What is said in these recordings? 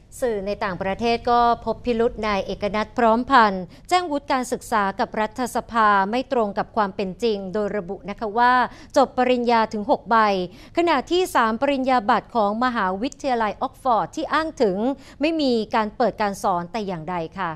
สื่อในต่างประเทศก็พบพิรุธนายเอกนัทพร้อมพันธ์แจ้งวุฒิการศึกษากับรัฐสภาไม่ตรงกับความเป็นจริงโดยระบุนะคะว่าจบปริญญาถึง6ใบขณะที่3ปริญญาบัตรของมหาวิทยาลัยออกฟอร์ดที่อ้างถึงไม่มีการเปิดการสอนแต่อย่างใดค่ะ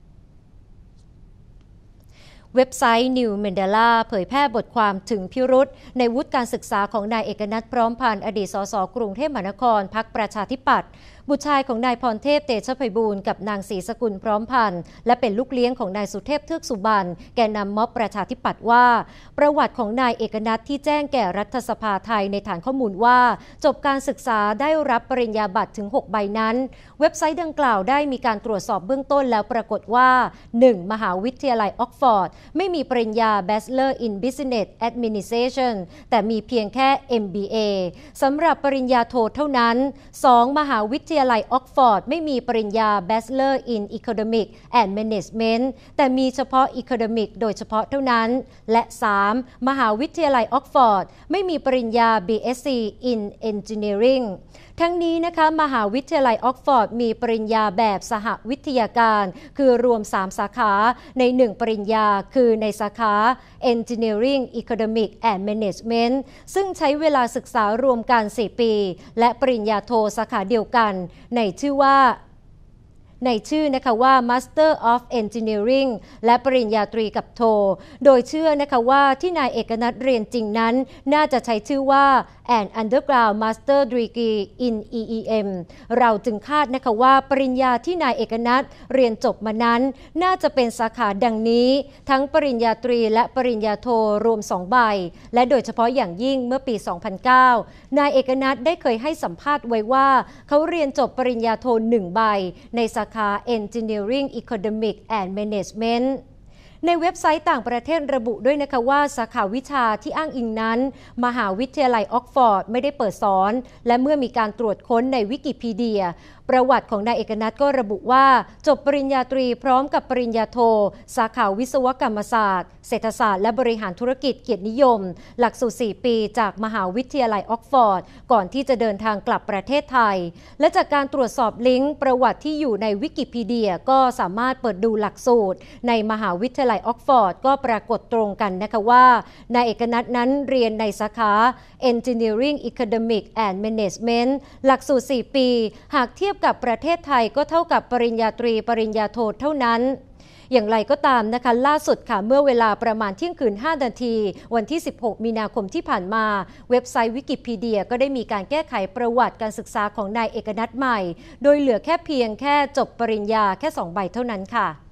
เว็บไซต์ New Mandela เผยแพร่บทความถึงพิรุธในวุฒิการศึกษาของนายเอกนัทพร้อมพันธ์อดีตสสกรุงเทพมหานครพรรคประชาธิปัตย์บุตรชายของนายพรเทพเตชะไพบูลย์กับนางศรีสกุลพร้อมพันธ์และเป็นลูกเลี้ยงของนายสุเทพเทือกสุบรรณแกนนำม็อบประชาธิปัตย์ว่าประวัติของนายเอกนัทที่แจ้งแก่รัฐสภาไทยในฐานข้อมูลว่าจบการศึกษาได้รับปริญญาบัตรถึง6ใบนั้นเว็บไซต์ดังกล่าวได้มีการตรวจสอบเบื้องต้นแล้วปรากฏว่า 1. มหาวิทยาลัยออกฟอร์ดไม่มีปริญญา Bachelor in Business Administration แต่มีเพียงแค่ MBA สำหรับปริญญาโทเท่านั้น 2. มหาวิทยาลัยออกฟอร์ดไม่มีปริญญา Bachelor in Economic and Management แต่มีเฉพาะ Economic โดยเฉพาะเท่านั้นและ 3. มหาวิทยาลัยออกฟอร์ดไม่มีปริญญา BSc in Engineering ทั้งนี้นะคะมหาวิทยาลัยออกฟอร์ดมีปริญญาแบบสหวิทยาการคือรวม3สาขาใน1ปริญญาคือในสาขา Engineering Economic and Management ซึ่งใช้เวลาศึกษารวมกัน4ปีและปริญญาโทสาขาเดียวกันในชื่อนะคะว่า Master of Engineering และปริญญาตรีกับโทโดยเชื่อนะคะว่าที่นายเอกนัทเรียนจริงนั้นน่าจะใช้ชื่อว่า An Underground Master Degree in EEM เราจึงคาดนะคะว่าปริญญาที่นายเอกนัทเรียนจบมานั้นน่าจะเป็นสาขาดังนี้ทั้งปริญญาตรีและปริญญาโทรวม2ใบและโดยเฉพาะอย่างยิ่งเมื่อปี 2009 นายเอกนัทได้เคยให้สัมภาษณ์ไว้ว่าเขาเรียนจบปริญญาโท1ใบในสาขา Engineering Economic and Management ในเว็บไซต์ต่างประเทศระบุด้วยนะคะว่าสาขาวิชาที่อ้างอิงนั้นมหาวิทยาลัยออกฟอร์ดไม่ได้เปิดสอนและเมื่อมีการตรวจค้นในวิกิพีเดียประวัติของนายเอกนัทก็ระบุว่าจบปริญญาตรีพร้อมกับปริญญาโทสาขาวิศวกรรมศาสตร์เศรษฐศาสตร์และบริหารธุรกิจเกียรตินิยมหลักสูตร4ปีจากมหาวิทยาลัยออกฟอร์ดก่อนที่จะเดินทางกลับประเทศไทยและจากการตรวจสอบลิงก์ประวัติที่อยู่ในวิกิพีเดียก็สามารถเปิดดูหลักสูตรในมหาวิทยาลัยออกฟอร์ดก็ปรากฏตรงกันนะคะว่านายเอกนัทนั้นเรียนในสาขา Engineering Economic and Management หลักสูตร4ปีหากเทียบกับประเทศไทยก็เท่ากับปริญญาตรีปริญญาโทเท่านั้นอย่างไรก็ตามนะคะล่าสุดค่ะเมื่อเวลาประมาณเที่ยงคืน5นาทีวันที่16มีนาคมที่ผ่านมาเว็บไซต์วิกิพีเดียก็ได้มีการแก้ไขประวัติการศึกษาของนายเอกนัทใหม่โดยเหลือเพียงแค่จบปริญญาแค่2ใบเท่านั้นค่ะ